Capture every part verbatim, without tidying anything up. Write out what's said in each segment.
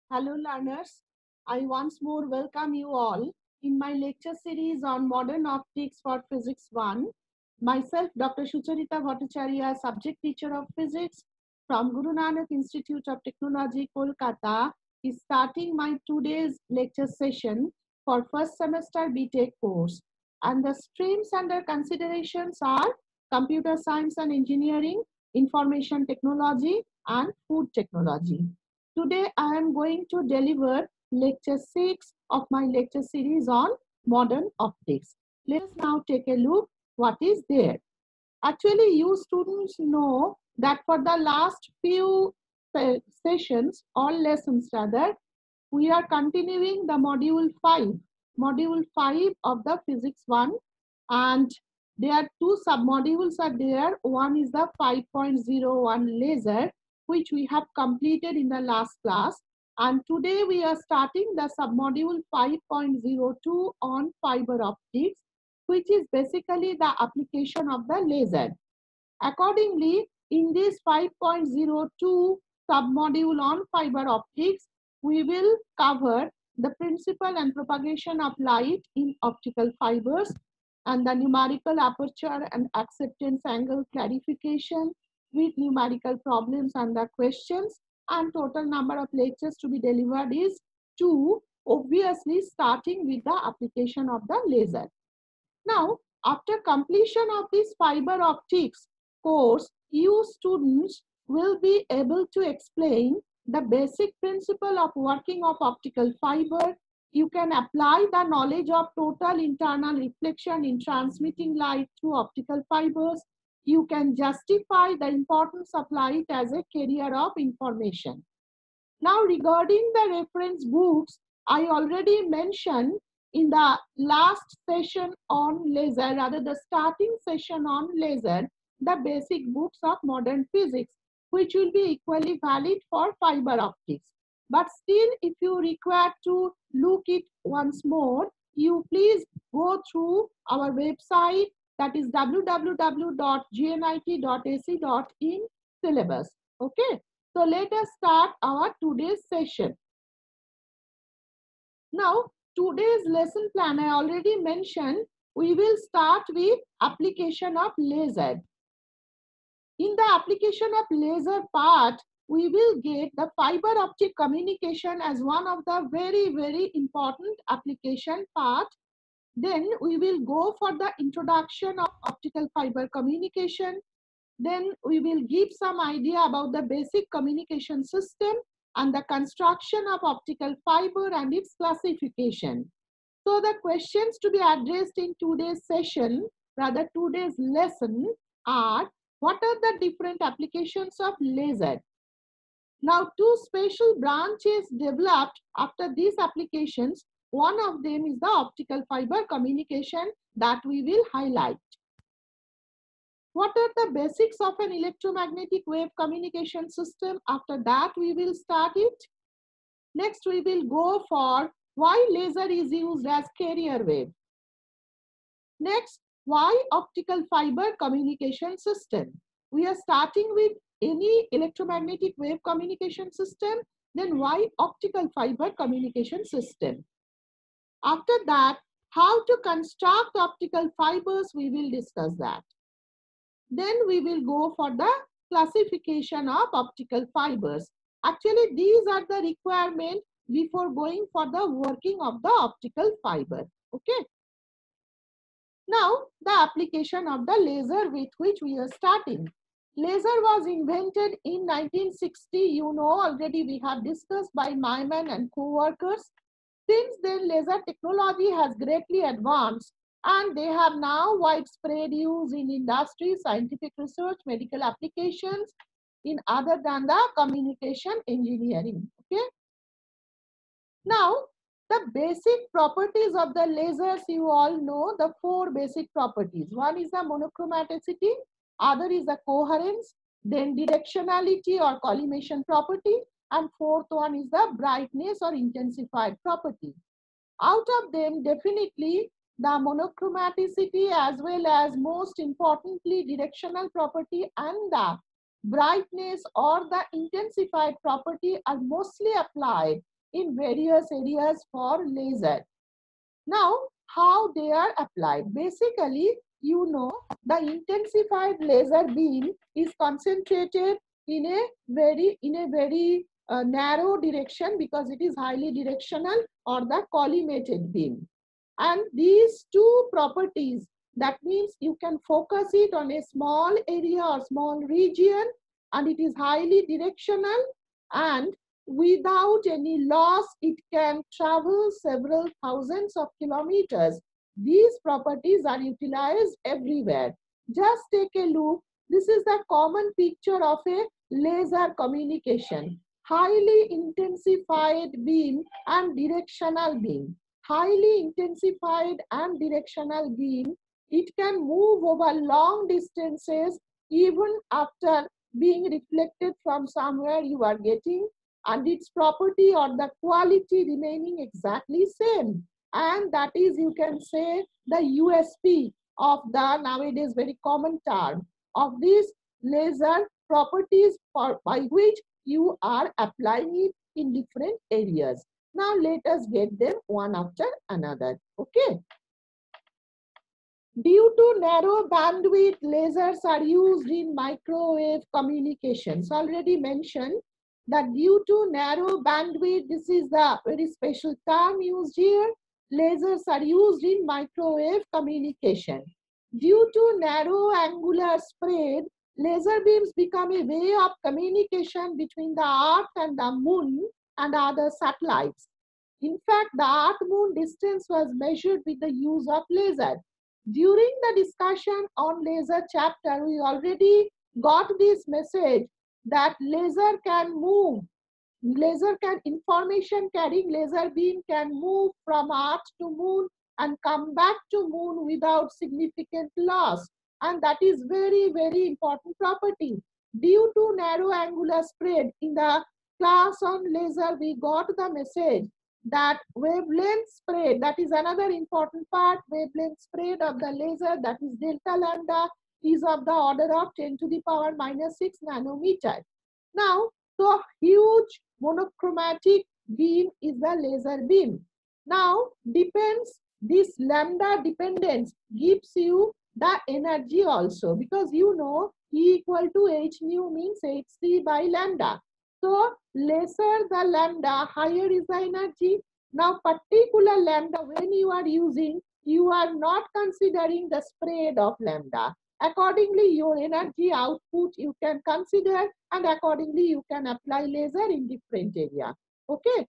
Hello learners, I once more welcome you all in my lecture series on modern optics for physics one. Myself, Doctor Sucharita Bhattacharya, subject teacher of physics from Guru Nanak Institute of Technology, Kolkata, is starting my two days lecture session for first semester B Tech course. And the streams under considerations are computer science and engineering, information technology, and food technology. Today I am going to deliver lecture six of my lecture series on modern optics. Let us now take a look what is there. Actually, you students know that for the last few sessions or lessons rather, we are continuing the module five. Module five of the physics one, and there are two submodules are there. One is the five point zero one laser, which we have completed in the last class, and today we are starting the submodule five point zero two on fiber optics, which is basically the application of the laser. Accordingly, in this five point zero two submodule on fiber optics, we will cover the principle and propagation of light in optical fibers and the numerical aperture and acceptance angle clarification with numerical problems and the questions, and total number of lectures to be delivered is two, obviously starting with the application of the laser. Now, after completion of this fiber optics course, you students will be able to explain the basic principle of working of optical fiber. You can apply the knowledge of total internal reflection in transmitting light through optical fibers. You can justify the importance of light as a carrier of information. Now, regarding the reference books, I already mentioned in the last session on laser, rather the starting session on laser, the basic books of modern physics, which will be equally valid for fiber optics. But still, if you require to look it once more, you please go through our website, that is w w w dot g n i t dot a c dot in syllabus. Okay. So let us start our today's session. Now, today's lesson plan, I already mentioned, we will start with application of laser. In the application of laser part, we will get the fiber optic communication as one of the very, very important application part. Then we will go for the introduction of optical fiber communication. Then we will give some idea about the basic communication system and the construction of optical fiber and its classification. So the questions to be addressed in today's session, rather today's lesson, are what are the different applications of laser? Now, two special branches developed after these applications. One of them is the optical fiber communication that we will highlight. What are the basics of an electromagnetic wave communication system? After that, we will start it. Next, we will go for why laser is used as carrier wave. Next, why optical fiber communication system? We are starting with any electromagnetic wave communication system, then why optical fiber communication system? After that, how to construct optical fibers, we will discuss that. Then we will go for the classification of optical fibers. Actually, these are the requirements before going for the working of the optical fiber. Okay. Now, the application of the laser with which we are starting. Laser was invented in nineteen sixty. You know, already we have discussed by Myman and co-workers. Since then, laser technology has greatly advanced, and they have now widespread use in industry, scientific research, medical applications, in other than the communication engineering. Okay. Now, the basic properties of the lasers, you all know the four basic properties. One is the monochromaticity, other is the coherence, then directionality or collimation property, and fourth one is the brightness or intensified property. Out of them, definitely the monochromaticity as well as most importantly directional property and the brightness or the intensified property are mostly applied in various areas for laser. Now, how they are applied? Basically, you know, the intensified laser beam is concentrated in a very, in a very uh, narrow direction because it is highly directional, or the collimated beam. And these two properties, that means you can focus it on a small area or small region, and it is highly directional, and without any loss, it can travel several thousands of kilometers. These properties are utilized everywhere. Just take a look. This is the common picture of a laser communication. Highly intensified beam and directional beam. Highly intensified and directional beam, it can move over long distances even after being reflected from somewhere you are getting, and its property or the quality remaining exactly same. And that is, you can say, the U S P of the nowadays very common term of this laser properties for by which you are applying it in different areas. Now let us get them one after another. Okay. Due to narrow bandwidth, lasers are used in microwave communications. Already mentioned that due to narrow bandwidth, this is the very special term used here. Lasers are used in microwave communication. Due to narrow angular spread, laser beams become a way of communication between the Earth and the Moon and other satellites. In fact, the Earth-Moon distance was measured with the use of laser. During the discussion on laser chapter, we already got this message that laser can move. Laser can, information carrying laser beam can move from Earth to Moon and come back to Moon without significant loss. And that is very, very important property. Due to narrow angular spread, in the class on laser, we got the message that wavelength spread, that is another important part, wavelength spread of the laser, that is delta lambda, is of the order of ten to the power minus six nanometer. Now, so huge monochromatic beam is the laser beam. Now, depends, this lambda dependence gives you the energy also, because you know E equal to H nu means H C by lambda. So, lesser the lambda, higher is the energy. Now, particular lambda, when you are using, you are not considering the spread of lambda. Accordingly, your energy output you can consider, and accordingly you can apply laser in different area. Okay.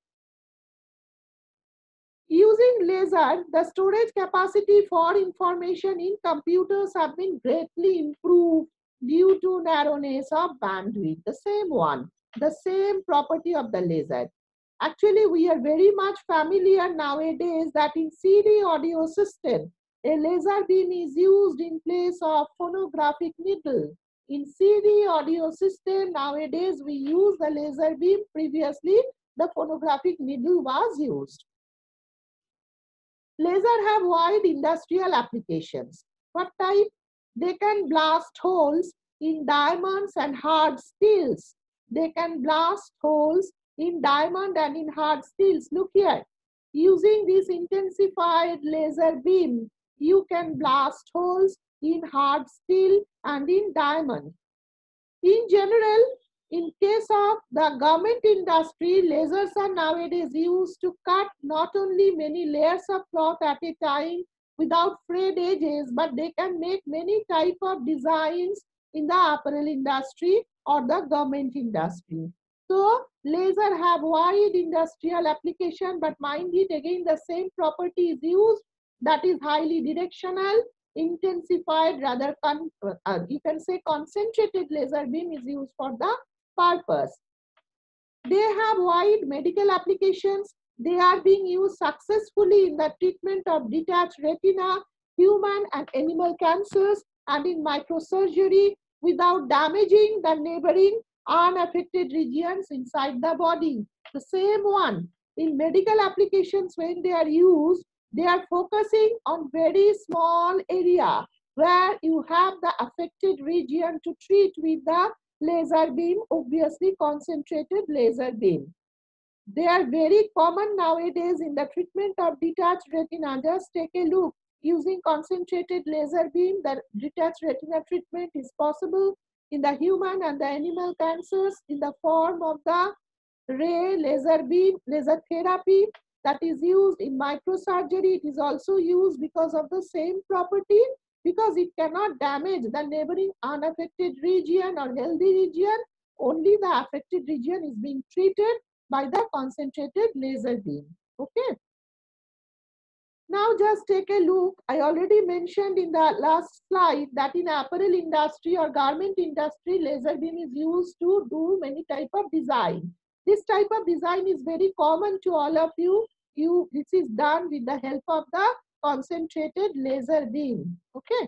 Using laser, the storage capacity for information in computers have been greatly improved due to narrowness of bandwidth. The same one, the same property of the laser. Actually, we are very much familiar nowadays that in C D audio system, a laser beam is used in place of phonographic needle. In C D audio system, nowadays we use the laser beam. Previously, the phonographic needle was used. Laser have wide industrial applications. What type? They can blast holes in diamonds and hard steels. They can blast holes in diamond and in hard steels. Look here. Using this intensified laser beam, you can blast holes in hard steel and in diamond. In general, in case of the garment industry, lasers are nowadays used to cut not only many layers of cloth at a time without frayed edges, but they can make many type of designs in the apparel industry or the garment industry. So, laser have wide industrial application, but mind it, again the same property is used, that is highly directional, intensified, rather con uh, you can say concentrated laser beam is used for the purpose. They have wide medical applications. They are being used successfully in the treatment of detached retina, human and animal cancers, and in microsurgery without damaging the neighboring unaffected regions inside the body. The same one, in medical applications, when they are used, they are focusing on very small area where you have the affected region to treat with the laser beam, obviously concentrated laser beam. They are very common nowadays in the treatment of detached retina. Just take a look. Using concentrated laser beam, the detached retina treatment is possible in the human and the animal cancers in the form of the ray laser beam laser therapy that is used in microsurgery. It is also used because of the same property, because it cannot damage the neighboring unaffected region or healthy region. Only the affected region is being treated by the concentrated laser beam. Okay. Now just take a look. I already mentioned in the last slide that in apparel industry or garment industry, laser beam is used to do many type of design. This type of design is very common to all of you. You this is done with the help of the concentrated laser beam. Okay.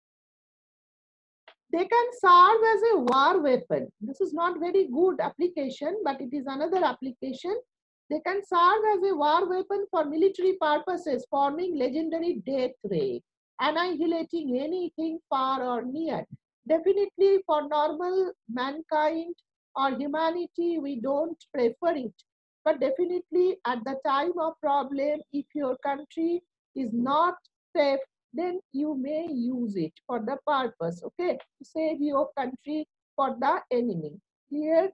They can serve as a war weapon. This is not very good application, but it is another application. They can serve as a war weapon for military purposes, forming legendary death ray, annihilating anything far or near. Definitely for normal mankind or humanity, we don't prefer it. But definitely at the time of problem, if your country is not safe, then you may use it for the purpose, okay, to save your country for the enemy. Here,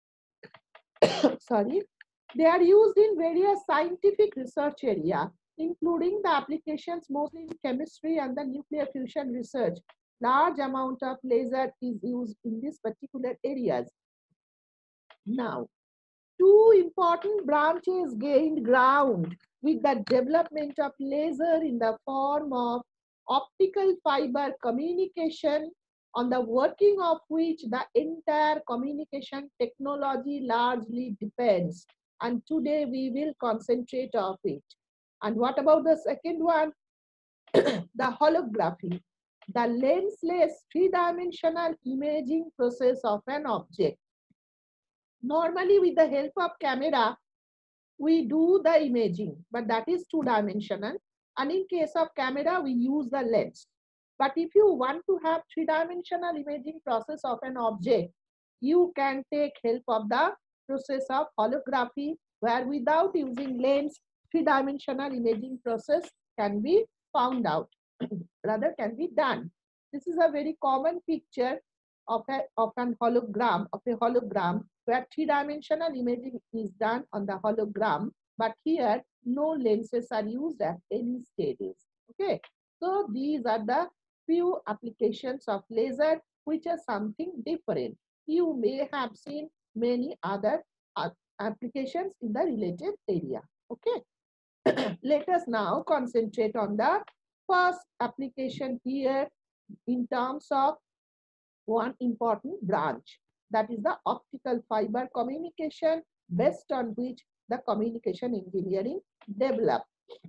sorry, they are used in various scientific research area, including the applications mostly in chemistry and the nuclear fusion research. Large amount of laser is used in these particular areas. Now, two important branches gained ground with the development of laser in the form of optical fiber communication, on the working of which the entire communication technology largely depends. And today we will concentrate on it. And what about the second one? The holography, the lensless three-dimensional imaging process of an object. Normally, with the help of camera, we do the imaging, but that is two-dimensional. And in case of camera, we use the lens. But if you want to have three-dimensional imaging process of an object, you can take help of the process of holography, where without using lens, three-dimensional imaging process can be found out, rather can be done. This is a very common picture of, a, of an hologram, of a hologram, where three-dimensional imaging is done on the hologram, but here no lenses are used at any stages. Okay, so these are the few applications of laser which are something different. You may have seen many other uh, applications in the related area. Okay, let us now concentrate on the first application here in terms of one important branch, that is the optical fiber communication, based on which the communication engineering developed.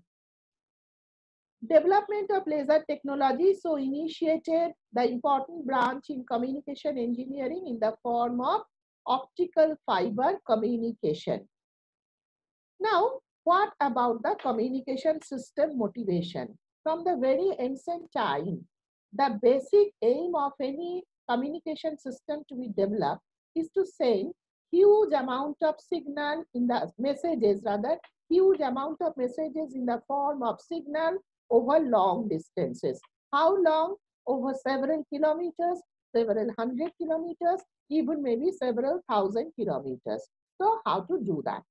Development of laser technology so initiated the important branch in communication engineering in the form of optical fiber communication. Now, what about the communication system motivation? From the very ancient time, the basic aim of any communication system to be developed is to send huge amount of signal in the messages, rather huge amount of messages in the form of signal over long distances. How long? Over several kilometers, several hundred kilometers, even maybe several thousand kilometers. So how to do that?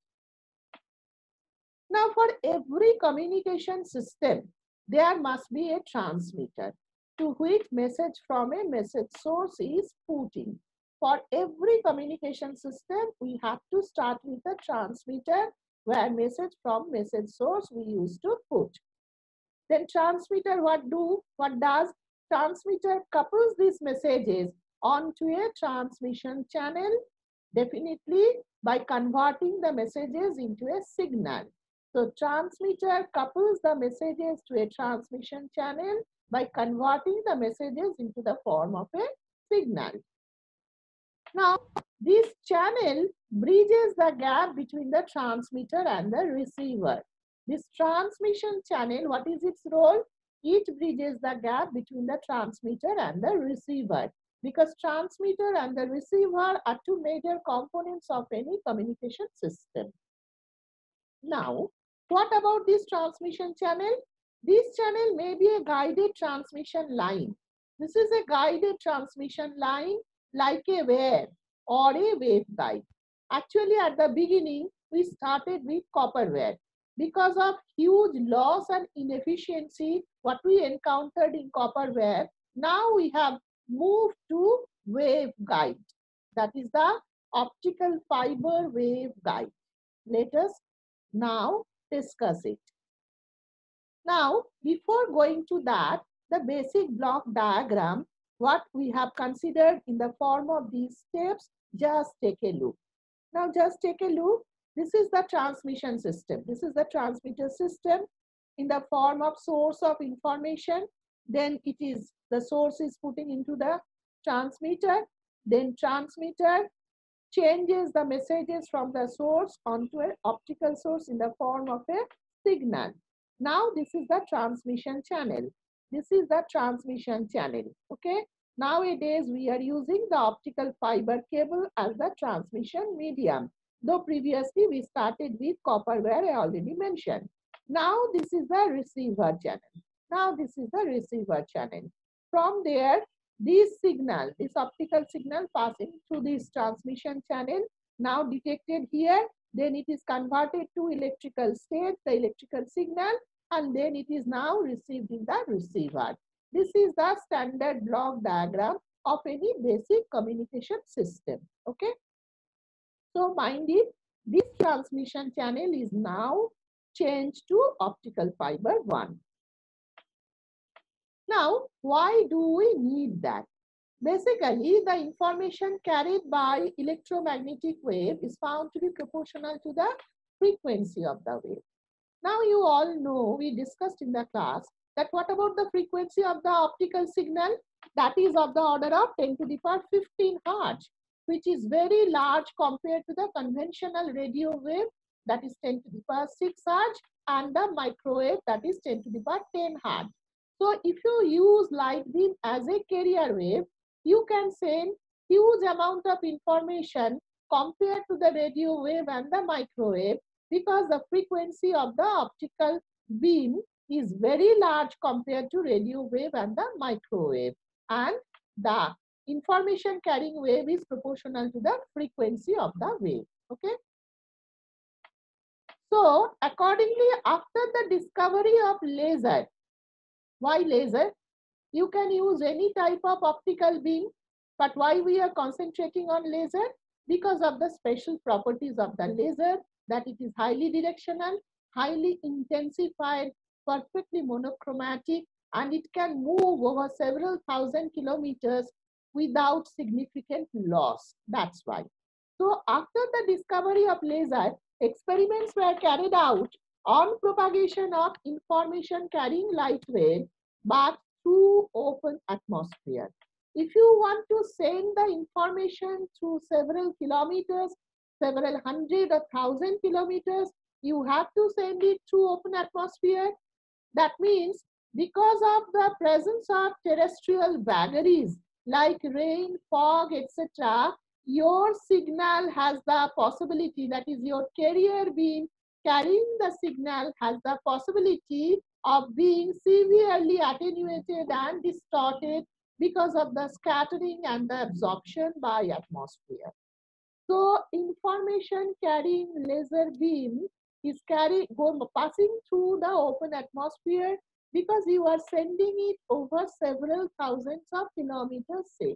Now, for every communication system, there must be a transmitter to which message from a message source is put in. For every communication system, we have to start with a transmitter where message from message source we used to put. Then transmitter what do? What does? Transmitter couples these messages onto a transmission channel, definitely by converting the messages into a signal. So transmitter couples the messages to a transmission channel by converting the messages into the form of a signal. Now, this channel bridges the gap between the transmitter and the receiver. This transmission channel, what is its role? It bridges the gap between the transmitter and the receiver, because transmitter and the receiver are two major components of any communication system. Now, what about this transmission channel? This channel may be a guided transmission line. This is a guided transmission line like a wire or a waveguide. Actually, at the beginning, we started with copper wire. Because of huge loss and inefficiency, what we encountered in copper wire, now we have moved to waveguide. That is the optical fiber waveguide. Let us now discuss it. Now, before going to that, the basic block diagram, what we have considered in the form of these steps, just take a look. Now, just take a look. This is the transmission system. This is the transmitter system in the form of source of information. Then it is, the source is putting into the transmitter. Then transmitter changes the messages from the source onto an optical source in the form of a signal. Now this is the transmission channel. This is the transmission channel. Okay. Nowadays we are using the optical fiber cable as the transmission medium. Though previously we started with copper wire, I already mentioned. Now this is the receiver channel. Now this is the receiver channel. From there, this signal, this optical signal passing through this transmission channel, now detected here, then it is converted to electrical state, the electrical signal, and then it is now received in the receiver. This is the standard block diagram of any basic communication system. Okay. So mind it, this transmission channel is now changed to optical fiber one. Now, why do we need that? Basically, the information carried by electromagnetic wave is found to be proportional to the frequency of the wave. Now, you all know, we discussed in the class that what about the frequency of the optical signal? That is of the order of ten to the power fifteen hertz, which is very large compared to the conventional radio wave, that is ten to the power six hertz, and the microwave, that is ten to the power ten hertz. So if you use light beam as a carrier wave, you can send huge amount of information compared to the radio wave and the microwave, because the frequency of the optical beam is very large compared to radio wave and the microwave. And the information carrying wave is proportional to the frequency of the wave. Okay. So accordingly, after the discovery of laser, why laser? You can use any type of optical beam, but why we are concentrating on laser? Because of the special properties of the laser, that it is highly directional, highly intensified, perfectly monochromatic, and it can move over several thousand kilometers without significant loss. That's why. So after the discovery of laser, experiments were carried out on propagation of information carrying light wave, but through open atmosphere. If you want to send the information through several kilometers, several hundred or thousand kilometers, you have to send it through open atmosphere. That means because of the presence of terrestrial vagaries like rain, fog, et cetera, your signal has the possibility, that is your carrier beam carrying the signal has the possibility of being severely attenuated and distorted because of the scattering and the absorption by atmosphere. So information carrying laser beam is carry, go, passing through the open atmosphere because you are sending it over several thousands of kilometers, say.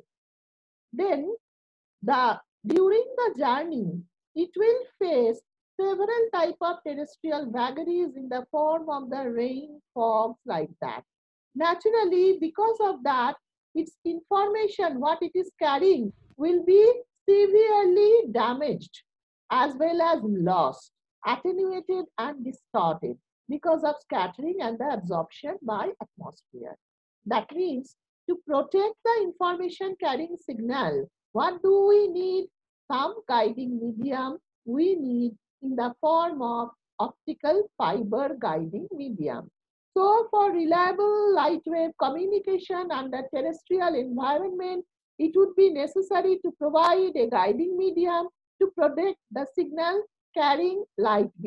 Then the during the journey, it will face several type of terrestrial vagaries in the form of the rain, fogs, like that. Naturally, because of that, its information, what it is carrying, will be severely damaged as well as lost, attenuated and distorted because of scattering and the absorption by atmosphere. That means to protect the information carrying signal, what do we need? Some guiding medium we need in the form of optical fiber guiding medium. So for reliable light wave communication under terrestrial environment, it would be necessary to provide a guiding medium to protect the signal carrying light beam.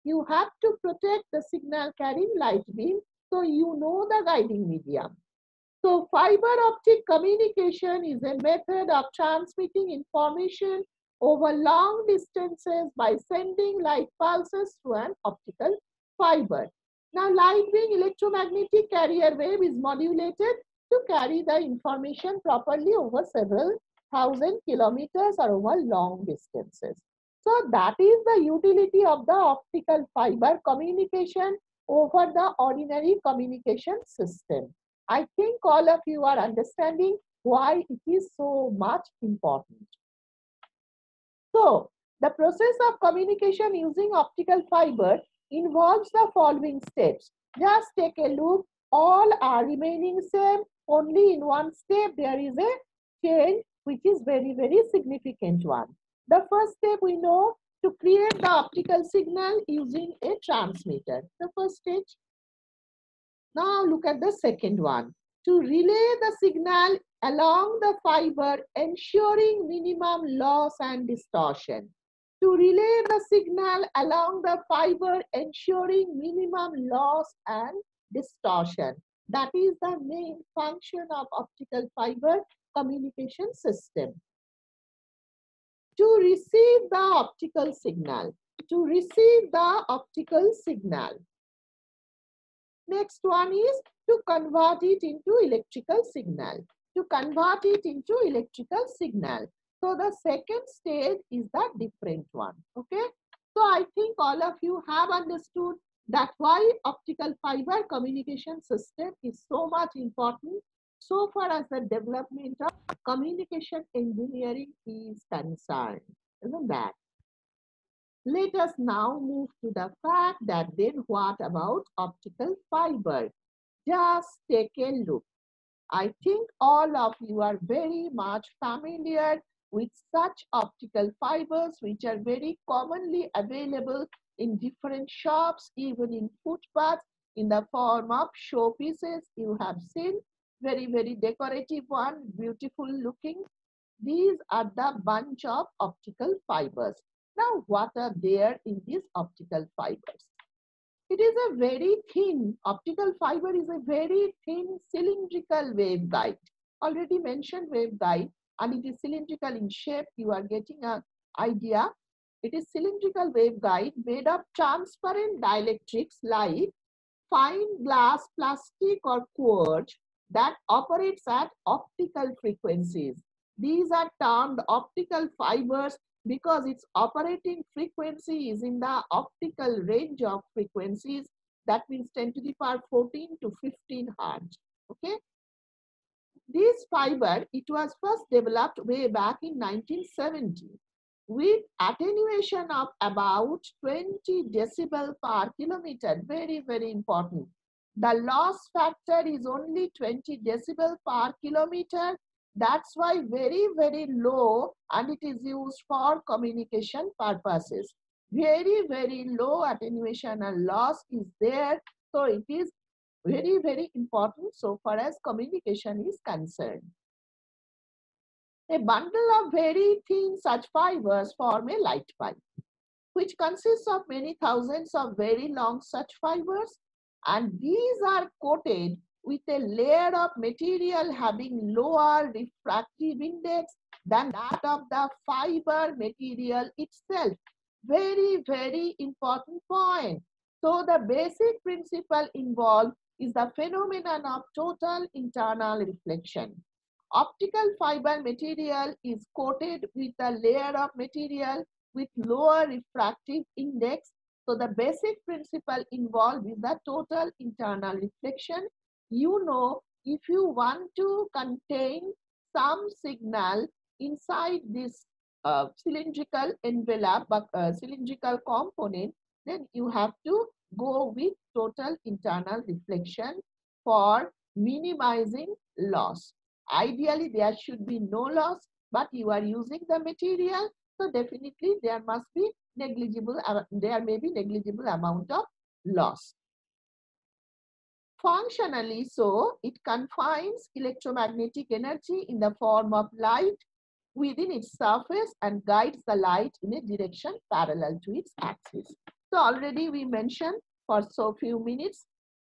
you have to protect the signal carrying light beam, so you know the guiding medium. So fiber optic communication is a method of transmitting information over long distances by sending light pulses through an optical fiber. Now light being electromagnetic carrier wave is modulated to carry the information properly over several thousand kilometers or over long distances. So that is the utility of the optical fiber communication over the ordinary communication system. I think all of you are understanding why it is so much important. So, the process of communication using optical fiber involves the following steps. Just take a look, all are remaining same, only in one step there is a change which is very, very significant one. The first step we know, to create the optical signal using a transmitter. The first stage. Now look at the second one. To relay the signal along the fiber, ensuring minimum loss and distortion. To relay the signal along the fiber, ensuring minimum loss and distortion. That is the main function of optical fiber communication system. To receive the optical signal. To receive the optical signal. Next one is to convert it into electrical signal. To convert it into electrical signal. So the second stage is the different one. Okay. So I think all of you have understood that why optical fiber communication system is so much important so far as the development of communication engineering is concerned. Isn't that? Let us now move to the fact that then what about optical fiber? Just take a look. I think all of you are very much familiar with such optical fibers which are very commonly available in different shops, even in footpaths, in the form of showpieces. You have seen very, very decorative one, beautiful looking. These are the bunch of optical fibers. Now, what are there in these optical fibers? It is a very thin, optical fiber is a very thin cylindrical waveguide. Already mentioned waveguide, and it is cylindrical in shape. You are getting an idea. It is cylindrical waveguide made of transparent dielectrics like fine glass, plastic or quartz that operates at optical frequencies. These are termed optical fibers because its operating frequency is in the optical range of frequencies. That means ten to the power fourteen to fifteen hertz. Okay. This fiber, it was first developed way back in nineteen seventy with attenuation of about twenty decibel per kilometer. Very, very important. The loss factor is only twenty decibel per kilometer. That's why very, very low, and it is used for communication purposes. Very, very low attenuation and loss is there. So it is very, very important so far as communication is concerned. A bundle of very thin such fibers form a light pipe, which consists of many thousands of very long such fibers, and these are coated with a layer of material having lower refractive index than that of the fiber material itself. Very, very important point. So the basic principle involved is the phenomenon of total internal reflection. Optical fiber material is coated with a layer of material with lower refractive index. So the basic principle involved is the total internal reflection. You know, if you want to contain some signal inside this uh, cylindrical envelope, uh, cylindrical component, then you have to go with total internal reflection for minimizing loss. Ideally, there should be no loss, but you are using the material, so definitely there must be negligible, uh, there may be negligible amount of loss. Functionally, so it confines electromagnetic energy in the form of light within its surface and guides the light in a direction parallel to its axis. So already we mentioned for so few minutes.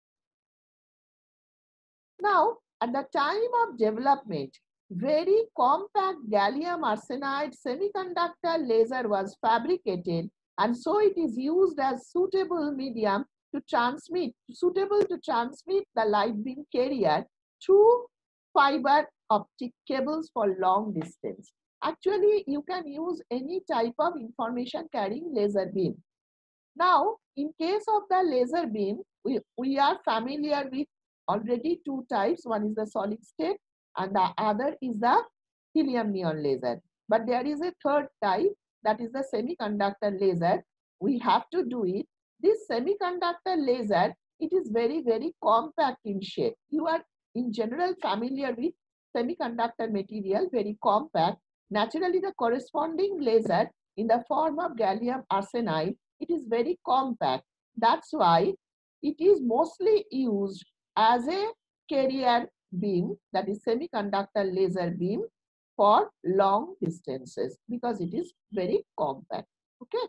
Now, at the time of development, very compact gallium arsenide semiconductor laser was fabricated, and so it is used as suitable medium to transmit, suitable to transmit the light beam carrier through fiber optic cables for long distance. Actually, you can use any type of information carrying laser beam. Now, in case of the laser beam, we, we are familiar with already two types. One is the solid state and the other is the helium neon laser. But there is a third type, that is the semiconductor laser. We have to do it. This semiconductor laser, it is very, very compact in shape. You are in general familiar with semiconductor material, very compact. Naturally, the corresponding laser in the form of gallium arsenide, it is very compact. That's why it is mostly used as a carrier beam, that is semiconductor laser beam, for long distances because it is very compact. Okay.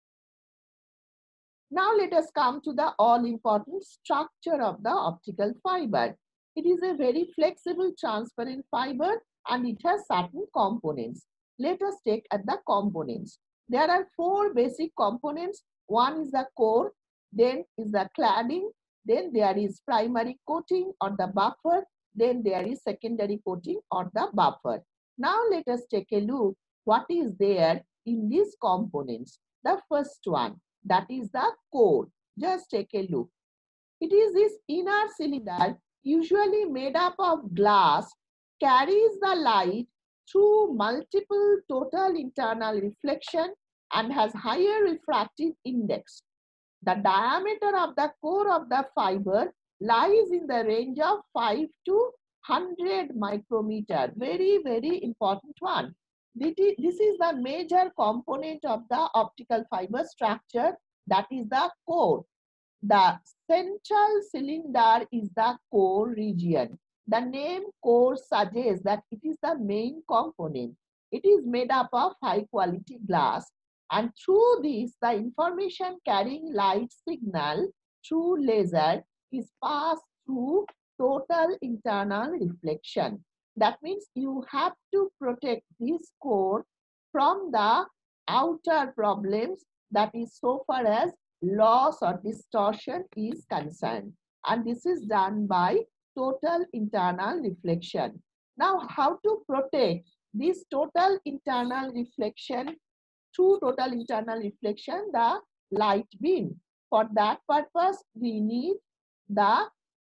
Now let us come to the all-important structure of the optical fiber. It is a very flexible transparent fiber and it has certain components. Let us take at the components. There are four basic components. One is the core, then is the cladding, then there is primary coating or the buffer, then there is secondary coating or the buffer. Now let us take a look what is there in these components. The first one, that is the core. Just take a look. It is this inner cylinder, usually made up of glass, carries the light through multiple total internal reflection and has higher refractive index. The diameter of the core of the fiber lies in the range of five to one hundred micrometer. Very, very important one. This is the major component of the optical fiber structure, that is the core. The central cylinder is the core region. The name core suggests that it is the main component. It is made up of high quality glass, and through this the information carrying light signal through laser is passed through total internal reflection. That means you have to protect this core from the outer problems, that is so far as loss or distortion is concerned, and this is done by total internal reflection. Now, how to protect this total internal reflection? Through total internal reflection, the light beam. For that purpose, we need the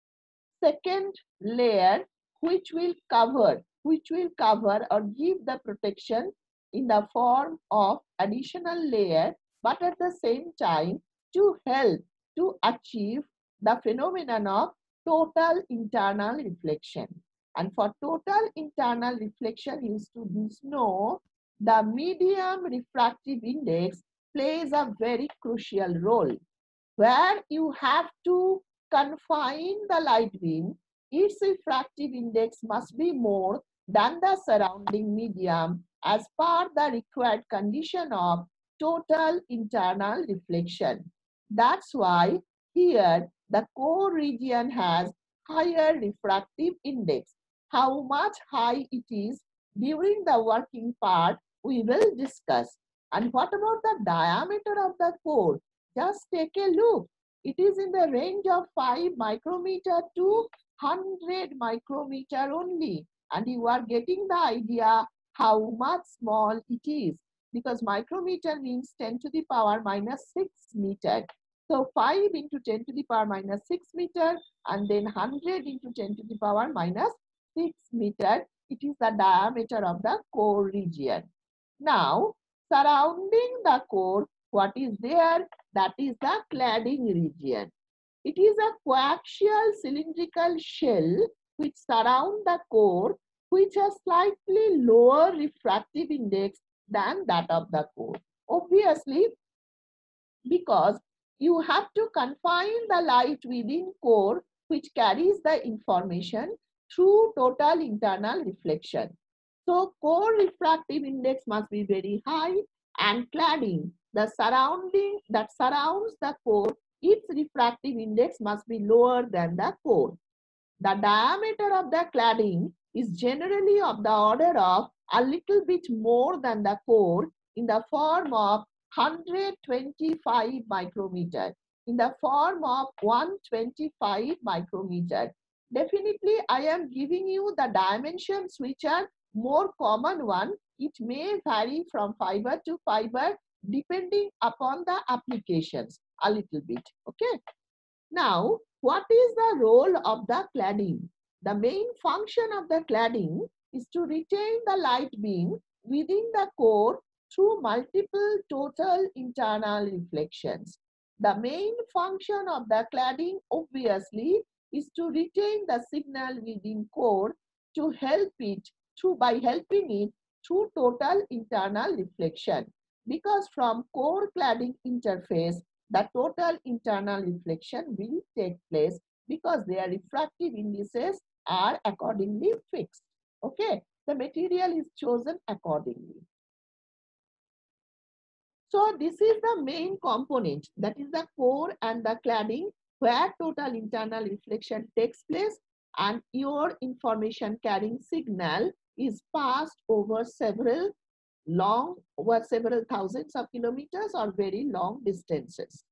second layer which will cover, which will cover or give the protection in the form of additional layer, but at the same time to help to achieve the phenomenon of total internal reflection. And for total internal reflection, you should know the medium refractive index plays a very crucial role, where you have to confine the light beam. Its refractive index must be more than the surrounding medium as per the required condition of total internal reflection. That's why here the core region has higher refractive index. How much high it is during the working part we will discuss. And what about the diameter of the core? Just take a look. It is in the range of five micrometer to one hundred micrometer only. And you are getting the idea how much small it is, because micrometer means ten to the power minus six meter. So five into ten to the power minus six meter and then one hundred into ten to the power minus six meter. It is the diameter of the core region. Now, surrounding the core, what is there? That is the cladding region. It is a coaxial cylindrical shell which surround the core, which has slightly lower refractive index than that of the core. Obviously, because you have to confine the light within core, which carries the information through total internal reflection. So core refractive index must be very high, and cladding. the surrounding that surrounds the core, its refractive index must be lower than the core. The diameter of the cladding is generally of the order of a little bit more than the core in the form of one hundred twenty-five micrometer, in the form of one hundred twenty-five micrometer. Definitely, I am giving you the dimensions which are more common one. It may vary from fiber to fiber depending upon the applications a little bit. Okay. Now, what is the role of the cladding? The main function of the cladding is to retain the light beam within the core through multiple total internal reflections. The main function of the cladding obviously is to retain the signal within core to help it through by helping it through total internal reflection. Because from core cladding interface, the total internal reflection will take place because their refractive indices are accordingly fixed. Okay, the material is chosen accordingly. So this is the main component, that is the core and the cladding, where total internal reflection takes place and your information carrying signal is passed over several long, over several thousands of kilometers or very long distances.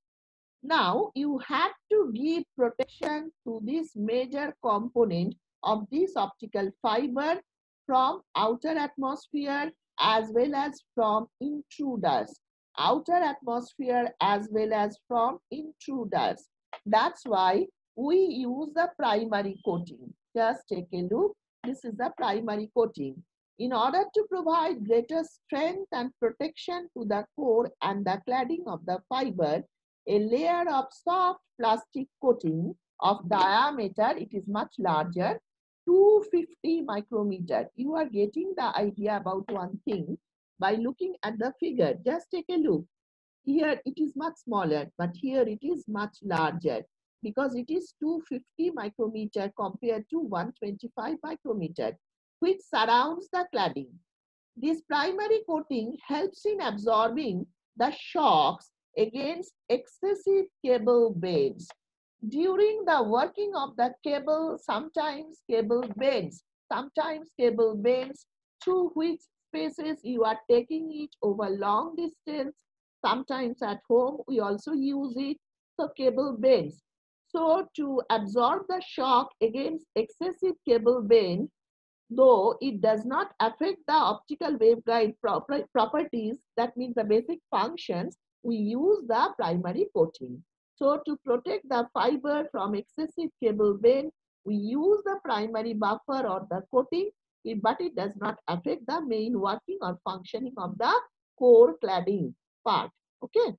Now you have to give protection to this major component of this optical fiber from outer atmosphere as well as from intruders. Outer atmosphere as well as from intruders. That's why we use the primary coating. Just take a look. This is the primary coating. In order to provide greater strength and protection to the core and the cladding of the fiber, a layer of soft plastic coating of diameter, it is much larger, two hundred fifty micrometer. You are getting the idea about one thing by looking at the figure. Just take a look. Here it is much smaller, but here it is much larger because it is two hundred fifty micrometer compared to one hundred twenty-five micrometer, which surrounds the cladding. This primary coating helps in absorbing the shocks against excessive cable bends. During the working of the cable, sometimes cable bends, sometimes cable bends through which spaces you are taking it over long distance. Sometimes at home we also use it, so cable bends. So to absorb the shock against excessive cable bend, though it does not affect the optical waveguide proper properties, that means the basic functions, we use the primary coating. So to protect the fiber from excessive cable bend, we use the primary buffer or the coating, but it does not affect the main working or functioning of the core cladding part. Okay.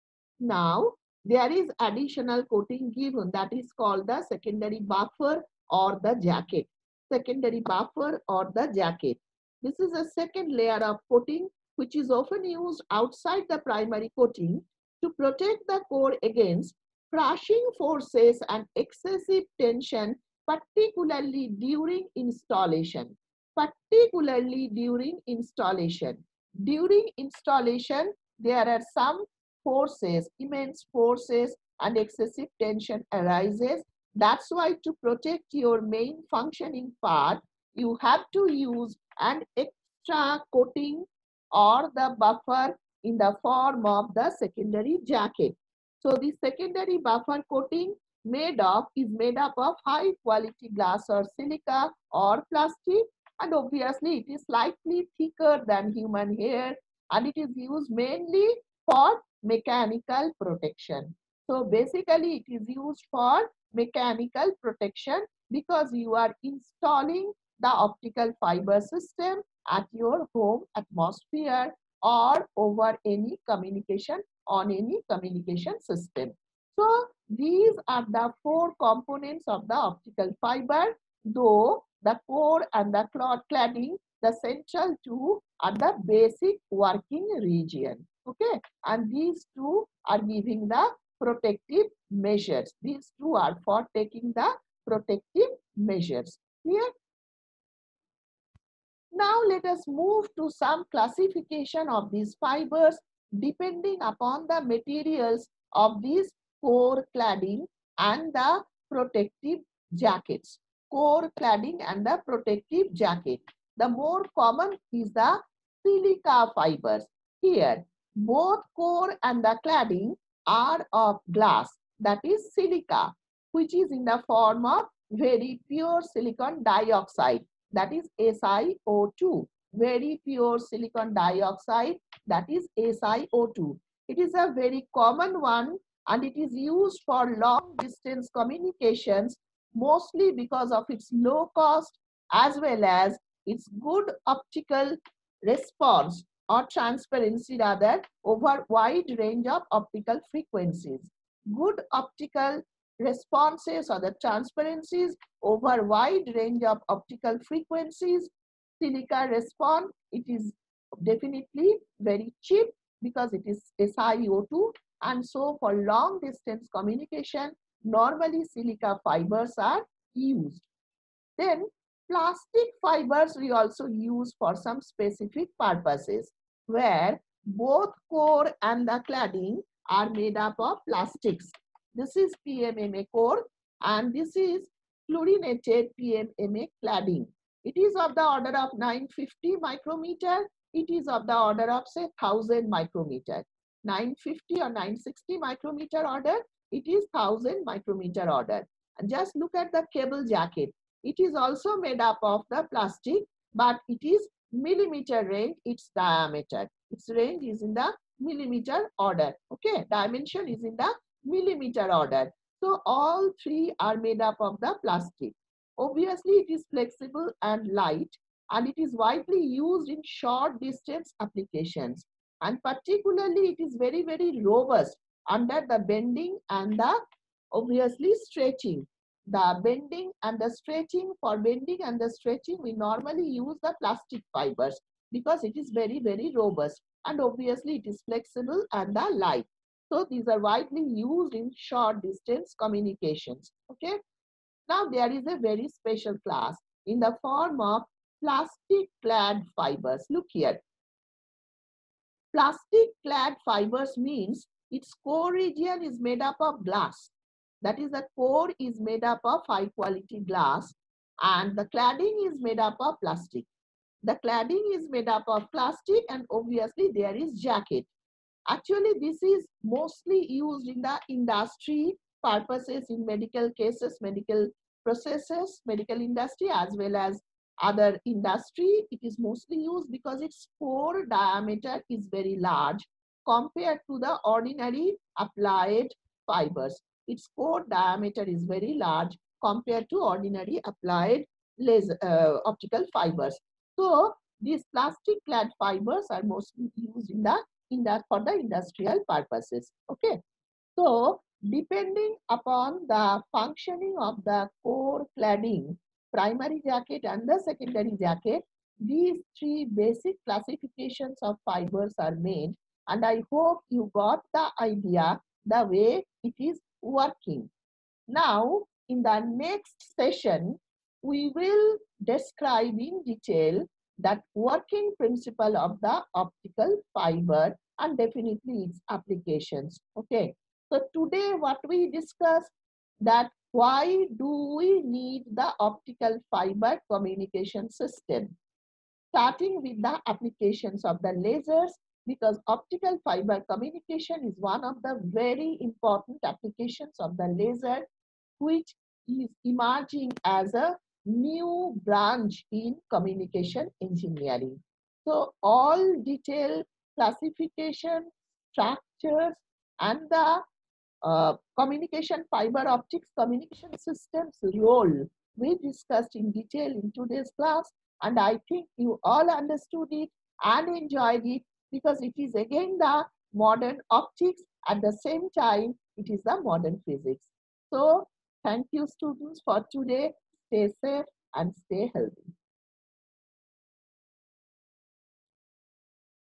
Now, there is additional coating given, that is called the secondary buffer or the jacket. Secondary buffer or the jacket. This is a second layer of coating which is often used outside the primary coating to protect the core against crushing forces and excessive tension, particularly during installation. Particularly during installation. During installation, there are some forces, immense forces and excessive tension arises. That's why to protect your main functioning part, you have to use an extra coating or the buffer in the form of the secondary jacket. So the secondary buffer coating made of is made up of high quality glass or silica or plastic, and obviously it is slightly thicker than human hair and it is used mainly for mechanical protection. So basically it is used for mechanical protection because you are installing the optical fiber system at your home atmosphere or over any communication on any communication system. So these are the four components of the optical fiber, though the core and the cladding, the central two are the basic working region. Okay, and these two are giving the protective measures. These two are for taking the protective measures. Clear? Now let us move to some classification of these fibers depending upon the materials of these core cladding and the protective jackets. Core cladding and the protective jacket. The more common is the silica fibers. Here, both core and the cladding are of glass, that is silica, which is in the form of very pure silicon dioxide, that is S i O two. Very pure silicon dioxide, that is S i O two. It is a very common one and it is used for long distance communications, mostly because of its low cost as well as its good optical response or transparency rather over wide range of optical frequencies. Good optical responses or the transparencies over wide range of optical frequencies. Silica respond, it is definitely very cheap because it is S i O two, and so for long distance communication, normally silica fibers are used. Then plastic fibers we also use for some specific purposes, where both core and the cladding are made up of plastics. This is P M M A core and this is fluorinated P M M A cladding. It is of the order of nine hundred fifty micrometer. It is of the order of say one thousand micrometer. nine hundred fifty or nine hundred sixty micrometer order, it is one thousand micrometer order. And just look at the cable jacket. It is also made up of the plastic, but it is millimeter range, its diameter. Its range is in the millimeter order. Okay, dimension is in the millimeter order. So all three are made up of the plastic. Obviously, it is flexible and light, and it is widely used in short distance applications. And particularly, it is very, very robust under the bending and the obviously stretching. The bending and the stretching, for bending and the stretching, we normally use the plastic fibers because it is very, very robust. And obviously, it is flexible and the light. So these are widely used in short distance communications. Okay. Now there is a very special class in the form of plastic clad fibers. Look here. Plastic clad fibers means its core region is made up of glass. That is, the core is made up of high quality glass and the cladding is made up of plastic. The cladding is made up of plastic and obviously there is jacket. Actually, this is mostly used in the industry purposes, in medical cases, medical processes, medical industry as well as other industry. It is mostly used because its core diameter is very large compared to the ordinary applied fibers. Its core diameter is very large compared to ordinary applied laser, uh, optical fibers. So these plastic clad fibers are mostly used in the in that for the industrial purposes. Okay. So depending upon the functioning of the core cladding, primary jacket and the secondary jacket, these three basic classifications of fibers are made, and I hope you got the idea the way it is working. Now in the next session we will describe in detail that working principle of the optical fiber and definitely its applications. Okay. So today what we discussed, that why do we need the optical fiber communication system? Starting with the applications of the lasers, because optical fiber communication is one of the very important applications of the laser, which is emerging as a new branch in communication engineering. So all detailed classification, structures, and the uh, communication fiber optics communication systems role we discussed in detail in today's class, and I think you all understood it and enjoyed it because it is again the modern optics, at the same time it is the modern physics. So thank you students for today. Stay safe and stay healthy.